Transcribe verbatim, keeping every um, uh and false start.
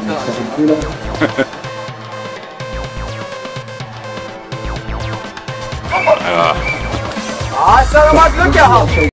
Ja. Ah, hast du doch mal Glück gehabt.